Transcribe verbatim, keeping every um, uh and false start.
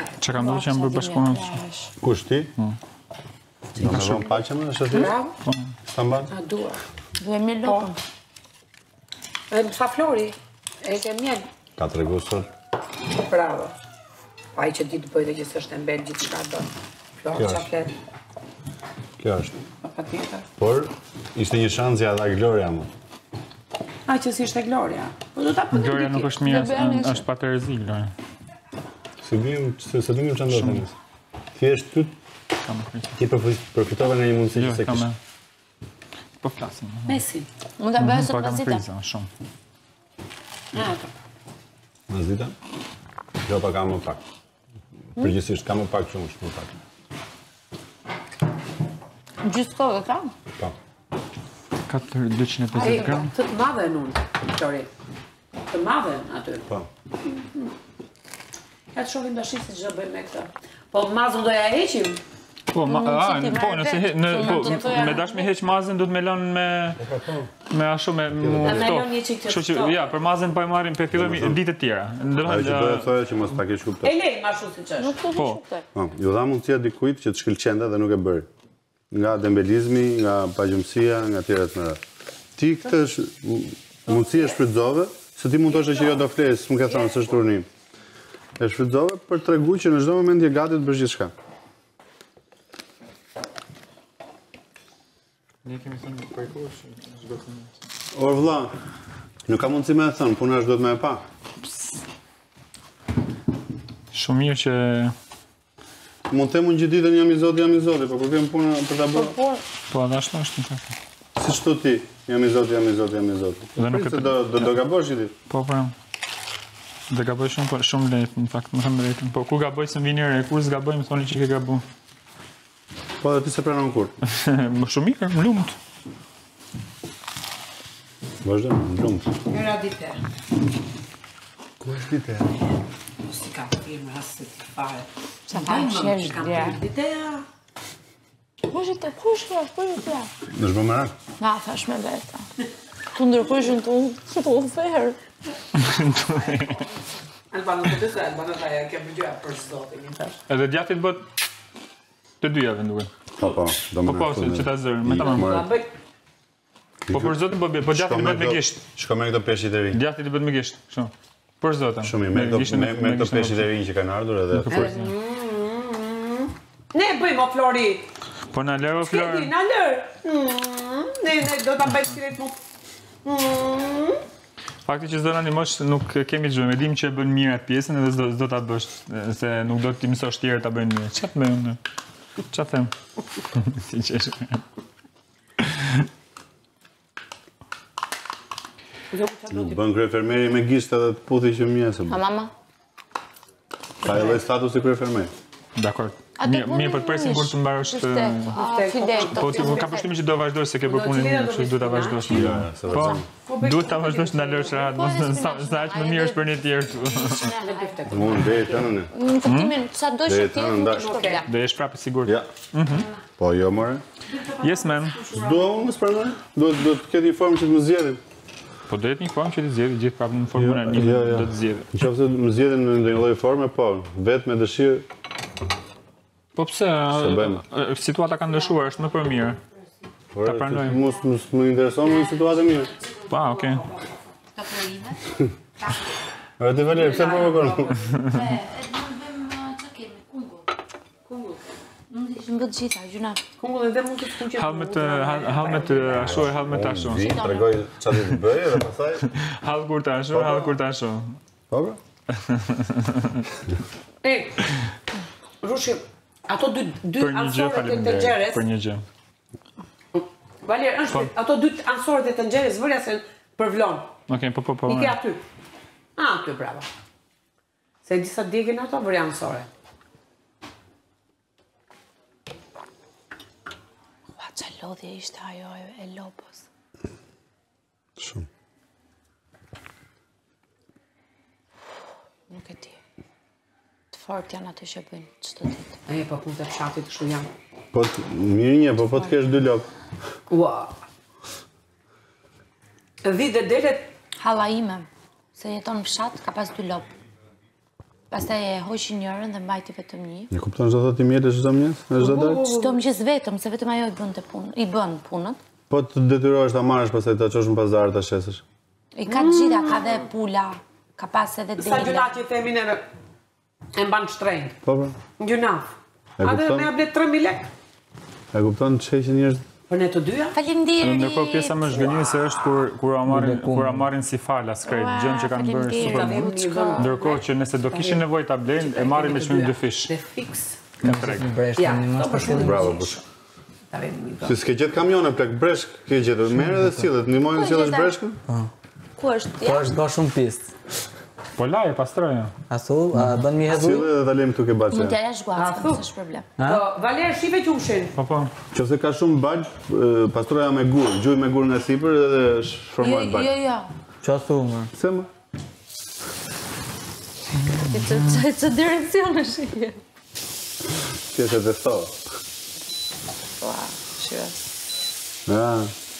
Që kam duhet që jam bërë bashkëpunët? Kush ti? Në në vonë paqe më, është ati? Bravo. Stamban? A dua. Duhe mirë lopën. Dhe më fa Flori, e ke mjell. Ka të regu sot? Bravo. Pa i që ti të bëjtë që së është e mbel gjithë shka do. Flori që flet. Kjo është. Pa tjetër. Por, ishte një shansja dhe Gloria më. A, që si ishte Gloria. Po do ta përdi Gloria nuk është mirë, është pa të rezi, Gloria. Se dim, se se dim që ndodhë të njësë. Thjesht ty, ti përfitove në një mundësi që se kishë. Po flasim. Mesi. Mund të bëjë sot Po kam mazita. friza, shumë. Mazita? Jo, pa ka më pak. Përgjithsisht, ka më pak shumë, shumë pak. Gjysë kohë ka? Pa. katër dyqind e Ai, pesëdhjetë gram. të të madhe në unë, Flori. Të madhe aty. Pa. Ja të shohim dashi si që bëjmë me këtë. Po mazën do ja heqim? Po, ma, a, ti po, marrë nëse vetë, he, në, po, po, mund të thoja- me dash me heq mazën, do të me lënë me me ashtu me mu me ftohtë. lënë një çik të Kështu që ftohtë. ja, për mazën po e marrim, po e fillojmë ditë të tjera. Do Ajo që doja të të thoja që mos ta kesh E kuptuar. lejmë ashtu si që është. Nuk të Po. shukte. Po, ju dha mundësia dikujt që të shkëlqente dhe nuk e bëri. Nga dembelizmi, nga pagjumësia, nga tjera të mëra. Ti këtë sh- mundësi e shfrytëzove, se ti mund të është që jo do fles, më ke thënë, s'është turnim. E shfrytëzove për të treguar që në çdo moment je gati të bësh gjithçka. Ne kemi thënë për kush, çdo moment. Or vëlla, nuk ka mundësi me e thënë, puna është do të me e pa. Shumë mirë që Mund të them unë gjithë ditën jam i zoti, jam i zoti, po kur vjen puna për ta bërë. Por, po edhe ashtu është në fakt. Si çto ti, jam i zoti, jam i zoti, jam i zoti. Dhe nuk e Se do do do gabosh gjithë ditë. Po, po. Dhe gaboj shumë, po shumë lehtë, në fakt, më thëmë drejtën. Po, kur gaboj së më vini re, kur s'gaboj, më thoni që ke gabu. Po edhe ti se pranon kur. Më shumë mirë, më lumët. Vazhdo, në lumt. Njëra dite. Ku është dite? Po si ka firmë rasë të fare. sa ka shesh Kam drea. firmë ditea. Kush e të kush ka, kush e të ja? Në shbë më rak. Na, thash me veta. Tu ndërkushën tu, tu u ferë. Albana të të se, Albana të aja ke përgjoja për zotin, një thash. Edhe djatit bët të dyjave nduke. Po, po, do Po, më po, se që ta zërë, me ta më. Ta bëj, Po, për zotin, po, po djatit i bët me gisht. Shko me këto peshit e ri. Djatit i bët me gisht, shumë. Për zotin. Shumë mirë, me këto me, me këto peshit e ri që kanë ardhur edhe. ne bëjmë o Flori. Po na lero Flor. Keti, na lër. Mm, Ne, ne, do ta bëjmë siret mu. Mm. Fakti që s'do na ndihmosh nuk kemi ç'gjë, e dim që e bën mirë atë pjesën edhe s'do s'do ta bësh, se nuk do të mësosh tjerë ta bëjnë mirë. Ç'a të më unë? Ç'a them? Si që është. Nuk bën kryefermeri me gisht edhe të puthi që mjesëm. A mama? Ka edhe status i kryefermer. Dakor. A do Mirë, mirë, po të presim kur të mbarosh të... Fidel. Po ti ka përshtimin që do vazhdosh se ke bërë punën, kështu duhet ta vazhdosh. Ja, se Po, vazhdon. duhet ta vazhdosh na lësh rahat, mos sa sa aq më mirë është për një tjerë këtu. Unë deri tani ne. Në kuptimin, sa do që Deri ti, tani nuk ndash. është problem. Do jesh prapë i sigurt. Ja. Po jo more. Yes, ma'am. S'dua unë më spranoj. Duhet do të ketë një formë që të më zgjedhin. Po do jetë një formë që ti zgjedhë gjithë prapë në formën e një Jo, jo. do të zgjedhë. Nëse më zgjedhin në ndonjë lloj forme, po, vetëm me dëshirë. Po pse? bëjmë? a, Situata ka ndryshuar, është më për mirë. Por Ta pranoj. mos mos më intereson në situatë mirë. Pa, okay. Ka florime. Ora ti Valer, pse provokon? E, e mund bëjmë që kemi, kungull. Kungull. Mund të ishim bët gjitha, gjuna. Kungullin dhe mund të skuqet. Hallmet hallmet ashtu e hallmet ashtu. Vi, tregoj çfarë do të bëj edhe pastaj. Hall kur të ashtu, hall kur të ashtu. Po bra. E, Rushi, ato dy dy Për një gjë ansorët e të faleminderit. nxjerrës. Për një gjë. Valer, është ato dy ansorët e të nxjerrës vëria se përvlon. Okej, po po po. I ke aty. Ah, aty bravo. Se disa djegin ato vëria ansore. Ua, qa lodhje ishte ajo e- e lopës. Shumë. Nuk e di. Të fort janë ato që bëjnë çdo ditë. E, po punë të fshatit kështu janë. Po të- mirë një, po po të kesh dy lop. Ua. Dhi dhe delet, Halla ime, se jeton në fshat, ka pas dy lopë. Pastaj e hoqi njërën dhe mbajti vetëm një. E kupton çdo thotë i mjetë çdo mëngjes, në çdo darkë? Çdo mëngjes vetëm, se vetëm ajo i bën të punë, i bën punët. Po të detyrohesh ta marrësh pastaj ta çosh në pazar ta shesësh. I ka të gjitha, ka dhe pula, ka pas edhe Sa dela. gjuna që themin e e mban shtrenjtë. Po po. Gjunaf. E Atë kupton? me ablet tre mijë lekë. E kupton çeqin njerëz? Për ne të dyja? Faleminderit. Ndërkohë pjesa më zhgënjyese është kur kur a marrin kur a marrin si falas krejt Ua, gjën që kanë bërë faleminderit. super. Vëmë një vend. Ndërkohë që nëse do kishin nevojë ta blejnë, e marrin me çmim dy fish. Dhe fiks. Në treg. Ja, to për shumë. Bravo, bush. Ta vemi një Si s'ke gjetë kamione plak breshk, ke gjetur. Merë dhe sillet, ndihmojnë sillesh breshkën? Ku është? Po është ka shumë pistë. Po laje pastroja. Asu, a bën mi hedhu? Sille dhe ta lejmë këtu ke Mund baçë. t'ja jash guacën, thu. s'është problem. Po, Valer, shive qumshin. Po po. Qofse ka shumë bagj, e, pastroja me gur, gjuj me gur nga sipër dhe Jo, shformohet bagj. jo, jo. Qa thu, më? Se më? Që direkcion është i? Si e se testo. Ua, shiro. Ja,